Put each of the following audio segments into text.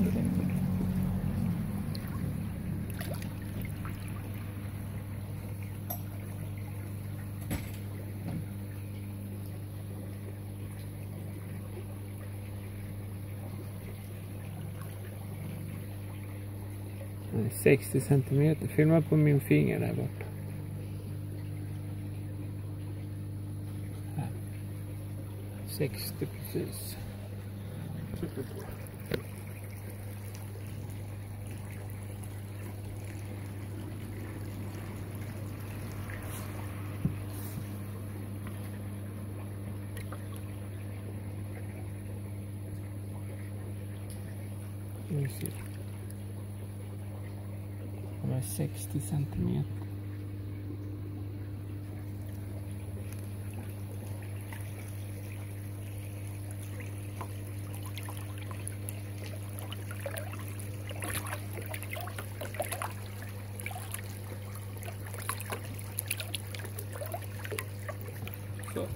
Den är 60 centimeter. Filma på min finger där borta. Här. 60 precis. Nu ser vi. Det är 60 centimeter. Så.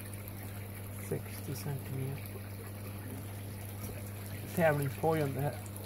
Centimeter. Tävlingshojen det här.